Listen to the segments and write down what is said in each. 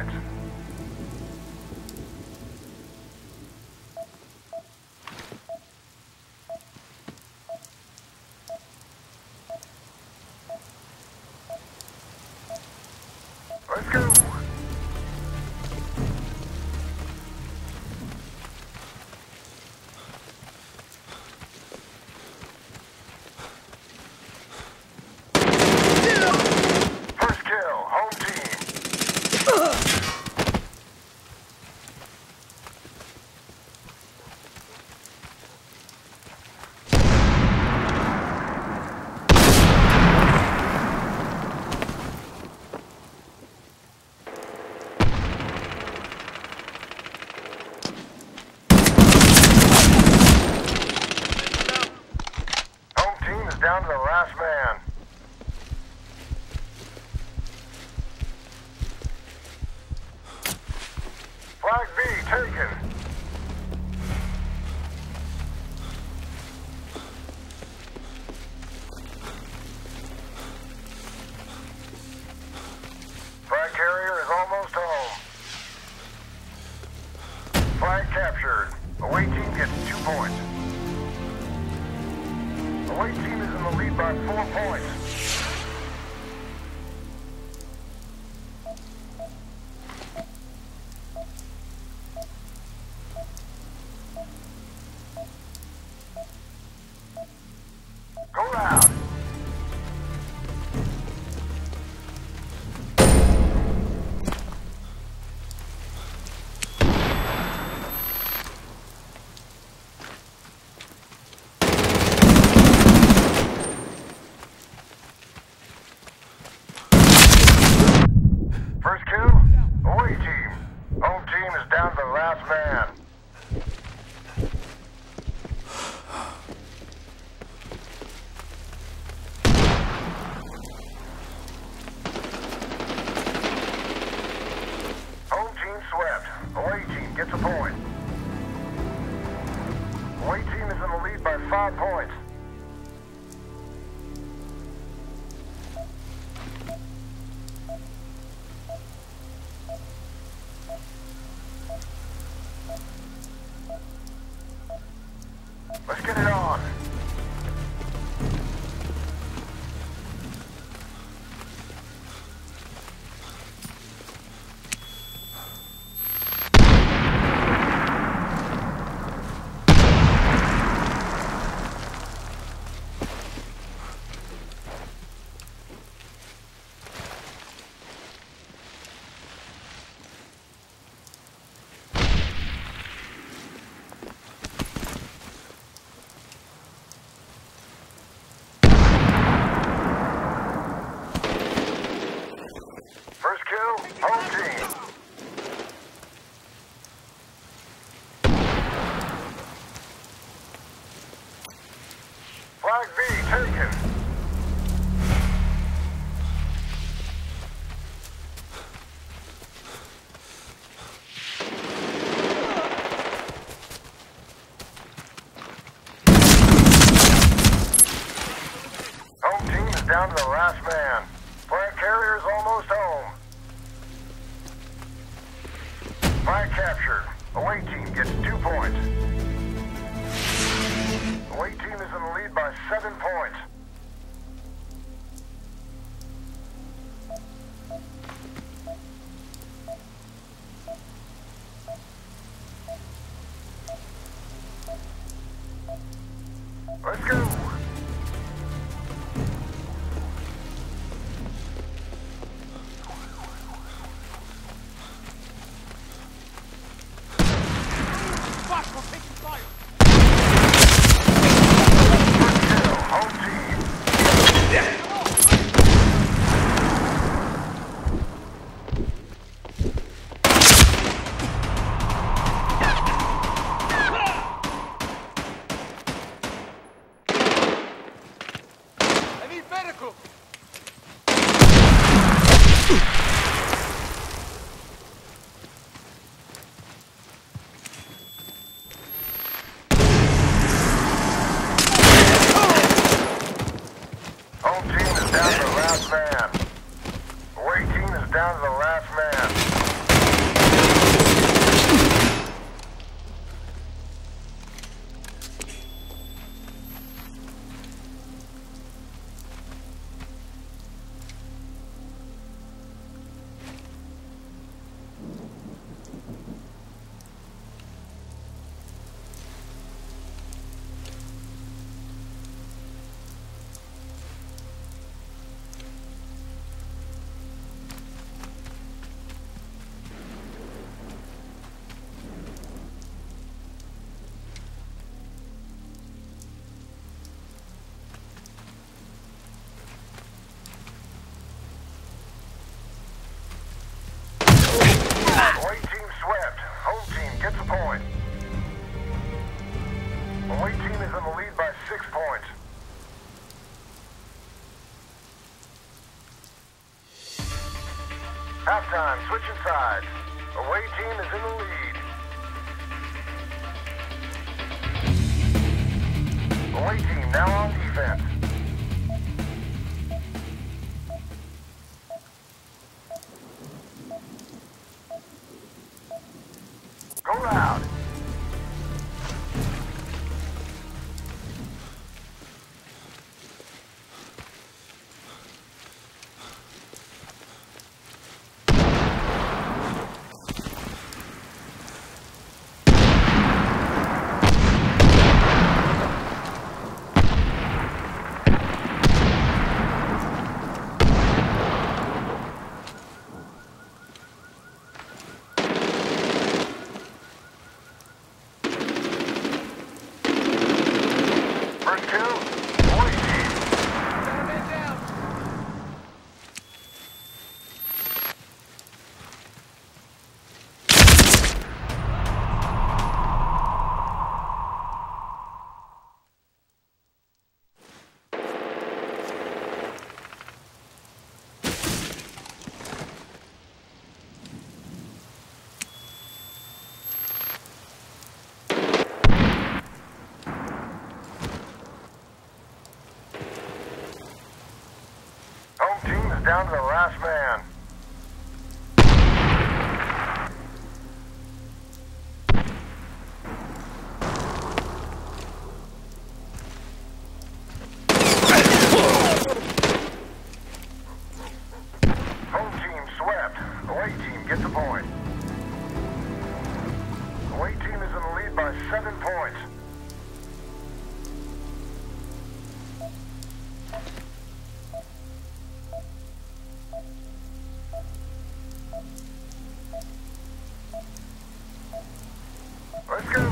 points. Let's go! First kill, home team. Home team is down to the last man. Flag B taken. Flag carrier is almost home. Flag captured. Away team gets 2 points. Away team is in the lead by 4 points. Go loud. First kill, away team. Home team is down to the last man. Home team swept. Away team gets a point. Away team is in the lead by 5 points. Let's get it on. First kill, home team. Flag B taken. Home team is down to the last man. Flag carrier is almost home. Flag captured. Away team gets 2 points. Away team is in the lead by 7 points. Let's go. is in the lead by 6 points. Halftime, switching sides. Away team is in the lead. Away team now on defense. Go loud. First kill, away team. Man down. Home team is down to the last man. Home team swept. Away team gets a point. Away team is in the lead by 7 points. Let's go.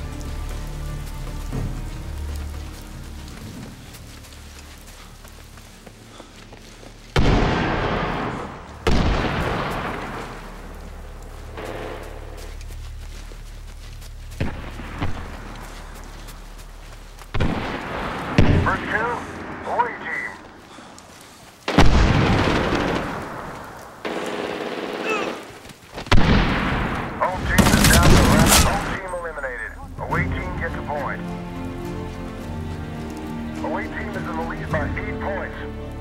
First kill, away team. Home team is down to the last. Home team eliminated. Away team gets a point. Away team is in the lead by 8 points.